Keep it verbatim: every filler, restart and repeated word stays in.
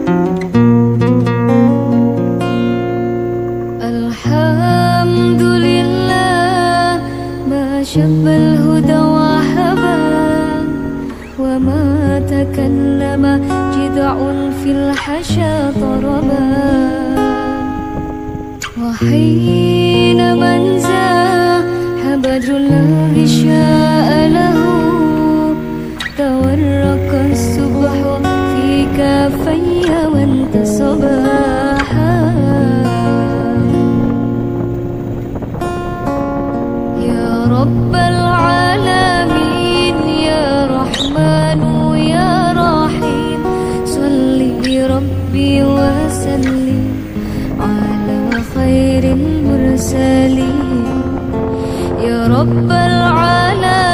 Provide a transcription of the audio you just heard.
Alhamdulillah ma syabbal huda wa haba wa ma takallama jid'un fil hasha taraba wa hina man zahabadullah sya'a lahu tawarraka subhu fi kafayya wa intasabaha ya rabbal alamin ya rahmanu ya rahim salli rabbi wa sallim ala khairil mursalin ya rabbal alamin